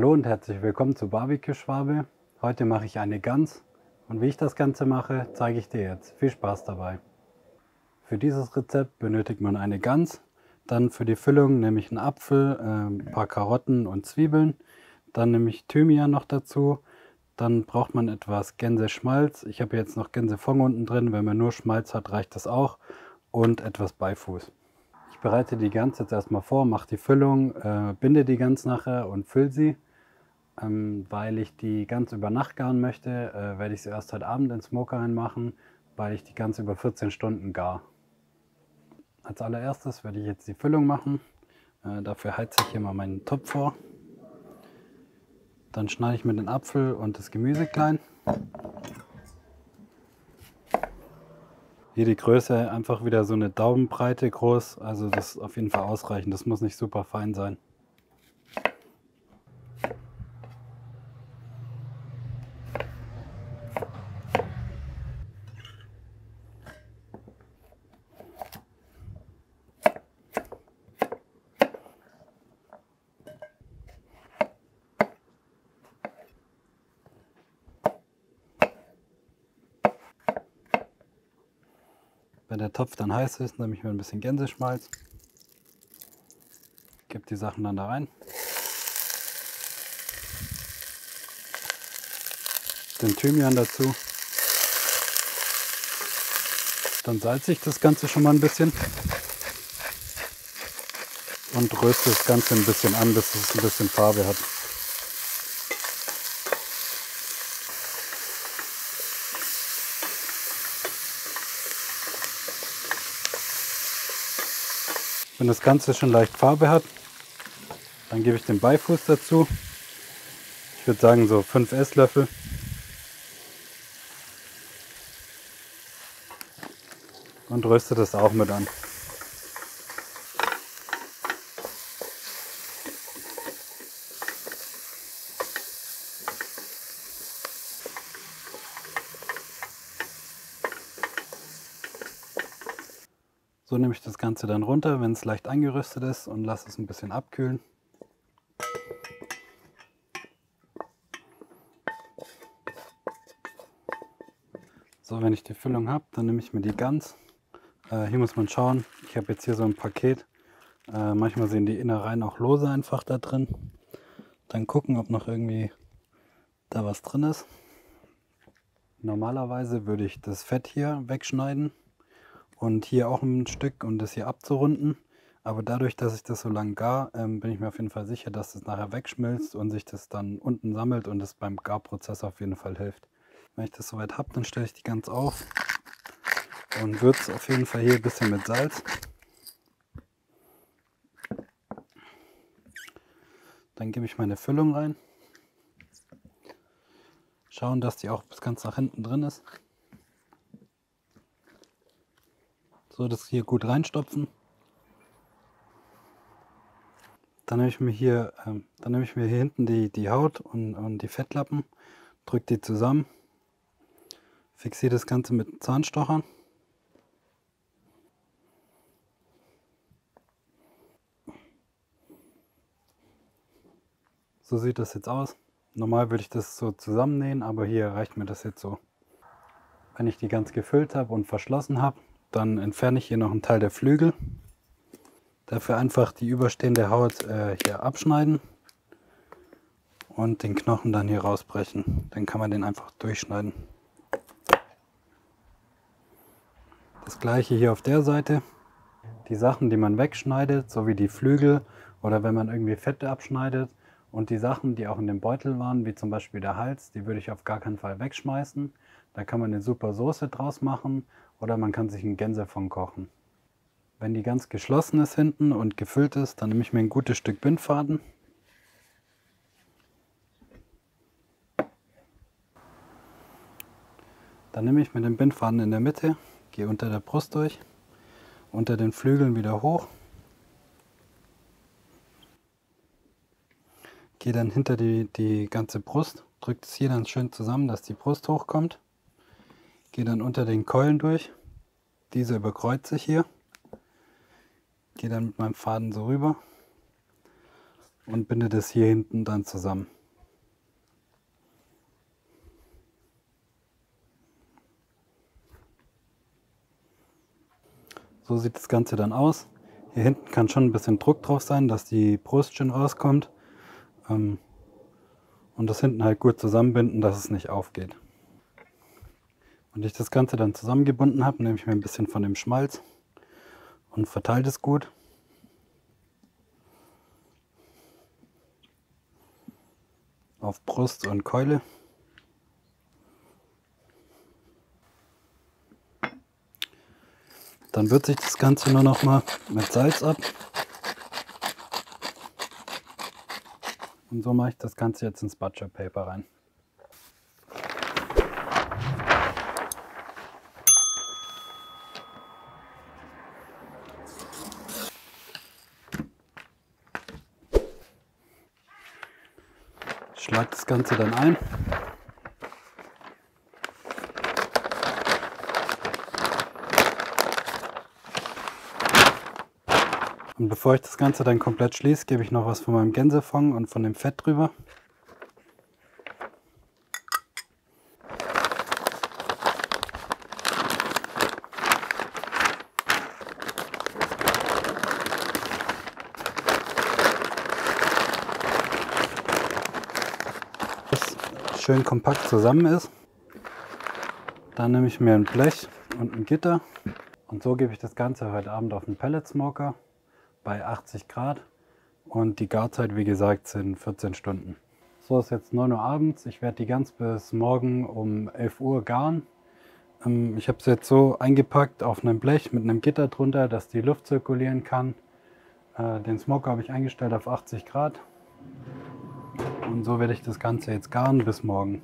Hallo und herzlich willkommen zu Barbecue Schwabe. Heute mache ich eine Gans und wie ich das Ganze mache, zeige ich dir jetzt. Viel Spaß dabei. Für dieses Rezept benötigt man eine Gans, dann für die Füllung nehme ich einen Apfel, ein paar Karotten und Zwiebeln, dann nehme ich Thymian noch dazu, dann braucht man etwas Gänseschmalz. Ich habe jetzt noch Gänsefond unten drin, wenn man nur Schmalz hat, reicht das auch, und etwas Beifuß. Ich bereite die Gans jetzt erstmal vor, mache die Füllung, binde die Gans nachher und fülle sie. Weil ich die Gans über Nacht garen möchte, werde ich sie erst heute Abend in Smoker reinmachen, weil ich die Gans über 14 Stunden gar. Als allererstes werde ich jetzt die Füllung machen. Dafür heize ich hier mal meinen Topf vor. Dann schneide ich mir den Apfel und das Gemüse klein. Hier die Größe einfach wieder so eine Daumenbreite groß, also das ist auf jeden Fall ausreichend, das muss nicht super fein sein. Wenn der Topf dann heiß ist, nehme ich mir ein bisschen Gänseschmalz, gebe die Sachen dann da rein, den Thymian dazu, dann salze ich das Ganze schon mal ein bisschen und röste das Ganze ein bisschen an, bis es ein bisschen Farbe hat. Wenn das Ganze schon leicht Farbe hat, dann gebe ich den Beifuß dazu. Ich würde sagen so 5 Esslöffel. Und röste das auch mit an. So nehme ich das Ganze dann runter, wenn es leicht angeröstet ist, und lasse es ein bisschen abkühlen. So, wenn ich die Füllung habe, dann nehme ich mir die Gans. Hier muss man schauen, ich habe jetzt hier so ein Paket. Manchmal sehen die Innereien auch lose einfach da drin. Dann gucken, ob noch irgendwie da was drin ist. Normalerweise würde ich das Fett hier wegschneiden und hier auch ein Stück, um das hier abzurunden. Aber dadurch, dass ich das so lang gar, bin ich mir auf jeden Fall sicher, dass das nachher wegschmilzt und sich das dann unten sammelt und es beim Garprozess auf jeden Fall hilft. Wenn ich das soweit habe, dann stelle ich die Gans auf und würze auf jeden Fall hier ein bisschen mit Salz. Dann gebe ich meine Füllung rein. Schauen, dass die auch bis ganz nach hinten drin ist. So, das hier gut reinstopfen. Dann nehme ich mir hier, hinten die Haut und die Fettlappen, drücke die zusammen, fixiere das Ganze mit Zahnstochern. So sieht das jetzt aus. Normal würde ich das so zusammennähen, aber hier reicht mir das jetzt so. Wenn ich die ganz gefüllt habe und verschlossen habe, dann entferne ich hier noch einen Teil der Flügel. Dafür einfach die überstehende Haut hier abschneiden und den Knochen dann hier rausbrechen. Dann kann man den einfach durchschneiden. Das gleiche hier auf der Seite. Die Sachen, die man wegschneidet, so wie die Flügel oder wenn man irgendwie Fette abschneidet, und die Sachen, die auch in dem Beutel waren, wie zum Beispiel der Hals, die würde ich auf gar keinen Fall wegschmeißen. Da kann man eine super Soße draus machen oder man kann sich einen Gänsefond kochen. Wenn die ganz geschlossen ist hinten und gefüllt ist, dann nehme ich mir ein gutes Stück Bindfaden. Dann nehme ich mir den Bindfaden in der Mitte, gehe unter der Brust durch, unter den Flügeln wieder hoch, gehe dann hinter die ganze Brust, drücke es hier dann schön zusammen, dass die Brust hochkommt, gehe dann unter den Keulen durch, diese überkreuze ich hier, gehe dann mit meinem Faden so rüber, und binde das hier hinten dann zusammen. So sieht das Ganze dann aus. Hier hinten kann schon ein bisschen Druck drauf sein, dass die Brust schön rauskommt. Und das hinten halt gut zusammenbinden, dass es nicht aufgeht. Und ich das Ganze dann zusammengebunden habe, nehme ich mir ein bisschen von dem Schmalz und verteile das gut. Auf Brust und Keule. Dann würze ich das Ganze nur noch mal mit Salz ab. Und so mache ich das Ganze jetzt ins Butcher Paper rein. Ich schlage das Ganze dann ein. Und bevor ich das Ganze dann komplett schließe, gebe ich noch was von meinem Gänsefond und von dem Fett drüber. Das schön kompakt zusammen ist. Dann nehme ich mir ein Blech und ein Gitter und so gebe ich das Ganze heute Abend auf den Pellet Smoker bei 80 Grad und die Garzeit, wie gesagt, sind 14 Stunden. So ist jetzt 9 Uhr abends. Ich werde die Gans bis morgen um 11 Uhr garen. Ich habe es jetzt so eingepackt auf einem Blech mit einem Gitter drunter, dass die Luft zirkulieren kann. Den Smoker habe ich eingestellt auf 80 Grad und so werde ich das Ganze jetzt garen bis morgen.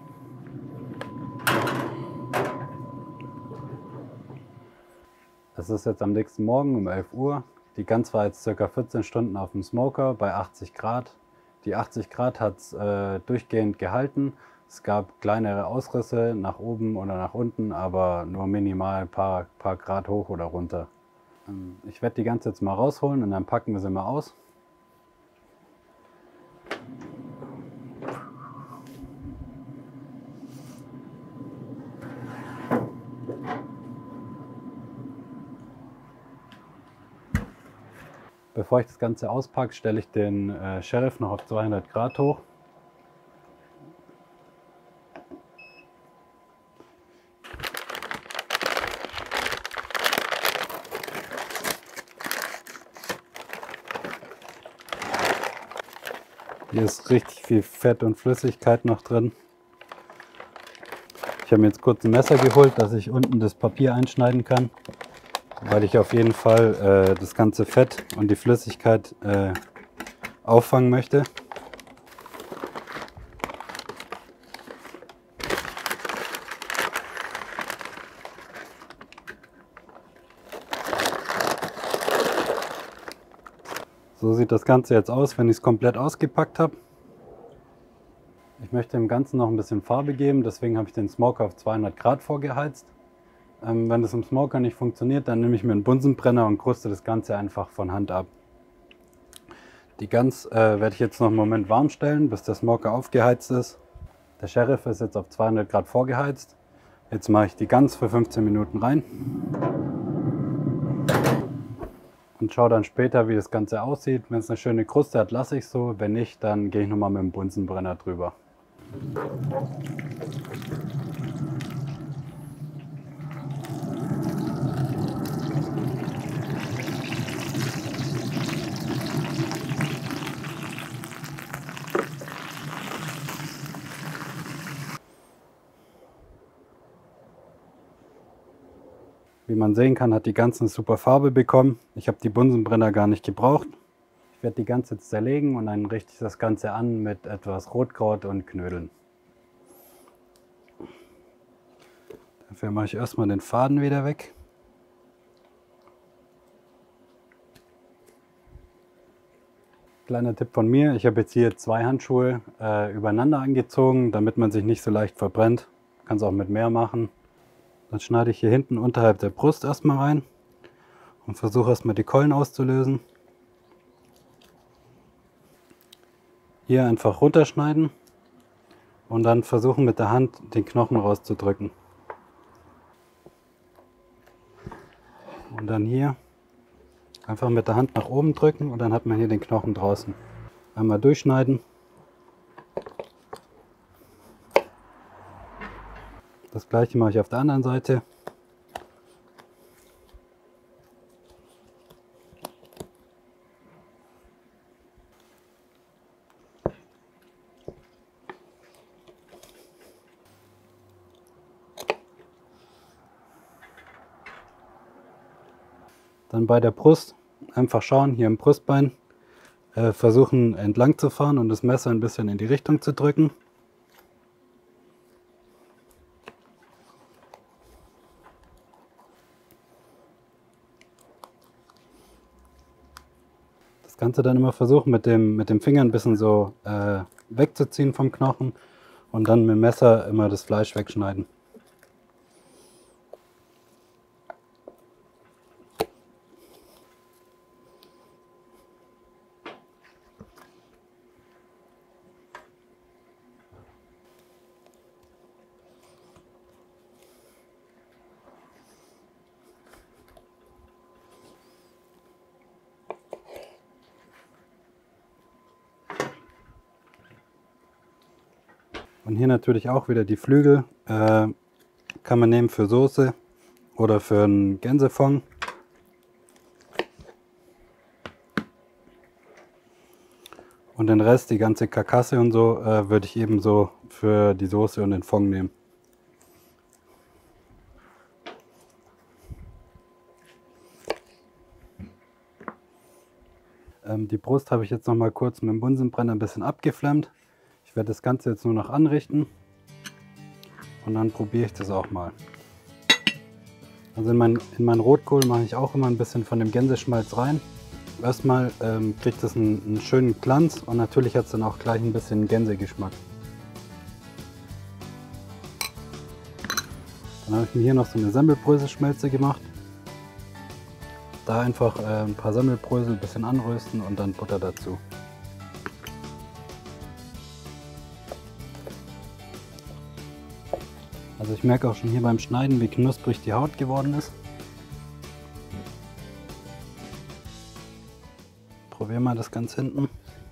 Es ist jetzt am nächsten Morgen um 11 Uhr. Die Gans war jetzt ca. 14 Stunden auf dem Smoker bei 80 Grad. Die 80 Grad hat es durchgehend gehalten. Es gab kleinere Ausrisse nach oben oder nach unten, aber nur minimal ein paar Grad hoch oder runter. Ich werde die Gans jetzt mal rausholen und dann packen wir sie mal aus. Bevor ich das Ganze auspacke, stelle ich den Sheriff noch auf 200 Grad hoch. Hier ist richtig viel Fett und Flüssigkeit noch drin. Ich habe mir jetzt kurz ein Messer geholt, dass ich unten das Papier einschneiden kann, weil ich auf jeden Fall das ganze Fett und die Flüssigkeit auffangen möchte. So sieht das Ganze jetzt aus, wenn ich es komplett ausgepackt habe. Ich möchte dem Ganzen noch ein bisschen Farbe geben, deswegen habe ich den Smoker auf 200 Grad vorgeheizt. Wenn das im Smoker nicht funktioniert, dann nehme ich mir einen Bunsenbrenner und kruste das Ganze einfach von Hand ab. Die Gans werde ich jetzt noch einen Moment warm stellen, bis der Smoker aufgeheizt ist. Der Sheriff ist jetzt auf 200 Grad vorgeheizt. Jetzt mache ich die Gans für 15 Minuten rein. Und schaue dann später, wie das Ganze aussieht. Wenn es eine schöne Kruste hat, lasse ich es so. Wenn nicht, dann gehe ich nochmal mit dem Bunsenbrenner drüber. Wie man sehen kann, hat die Gans eine super Farbe bekommen. Ich habe die Bunsenbrenner gar nicht gebraucht. Ich werde die Gans jetzt zerlegen und dann richte ich das Ganze an mit etwas Rotkraut und Knödeln. Dafür mache ich erstmal den Faden wieder weg. Kleiner Tipp von mir, ich habe jetzt hier 2 Handschuhe übereinander angezogen, damit man sich nicht so leicht verbrennt. Kann es auch mit mehr machen. Dann schneide ich hier hinten unterhalb der Brust erstmal rein und versuche erstmal die Keulen auszulösen. Hier einfach runterschneiden und dann versuchen mit der Hand den Knochen rauszudrücken. Und dann hier einfach mit der Hand nach oben drücken und dann hat man hier den Knochen draußen. Einmal durchschneiden. Das gleiche mache ich auf der anderen Seite. Dann bei der Brust einfach schauen, hier im Brustbein, versuchen entlang zu fahren und das Messer ein bisschen in die Richtung zu drücken. Das Ganze dann immer versuchen mit dem Finger ein bisschen so wegzuziehen vom Knochen und dann mit dem Messer immer das Fleisch wegschneiden. Und hier natürlich auch wieder die Flügel, kann man nehmen für Soße oder für einen Gänsefond. Und den Rest, die ganze Karkasse und so, würde ich ebenso für die Soße und den Fond nehmen. Die Brust habe ich jetzt noch mal kurz mit dem Bunsenbrenner ein bisschen abgeflammt. Ich werde das Ganze jetzt nur noch anrichten und dann probiere ich das auch mal. Also in mein Rotkohl mache ich auch immer ein bisschen von dem Gänseschmalz rein. Erstmal kriegt es einen schönen Glanz und natürlich hat es dann auch gleich ein bisschen Gänsegeschmack. Dann habe ich mir hier noch so eine Semmelbröselschmelze gemacht. Da einfach ein paar Semmelbrösel ein bisschen anrösten und dann Butter dazu. Also ich merke auch schon hier beim Schneiden, wie knusprig die Haut geworden ist. Probieren wir das ganz hinten.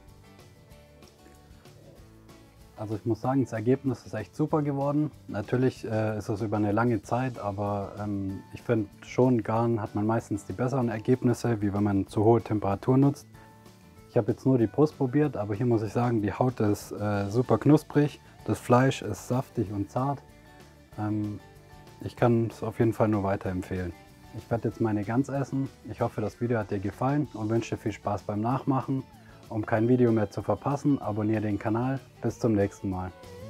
Also ich muss sagen, das Ergebnis ist echt super geworden. Natürlich ist es über eine lange Zeit, aber ich finde schon, garen hat man meistens die besseren Ergebnisse, wie wenn man zu hohe Temperatur nutzt. Ich habe jetzt nur die Brust probiert, aber hier muss ich sagen, die Haut ist super knusprig, das Fleisch ist saftig und zart. Ich kann es auf jeden Fall nur weiterempfehlen. Ich werde jetzt meine Gans essen. Ich hoffe, das Video hat dir gefallen und wünsche dir viel Spaß beim Nachmachen. Um kein Video mehr zu verpassen, abonniere den Kanal. Bis zum nächsten Mal.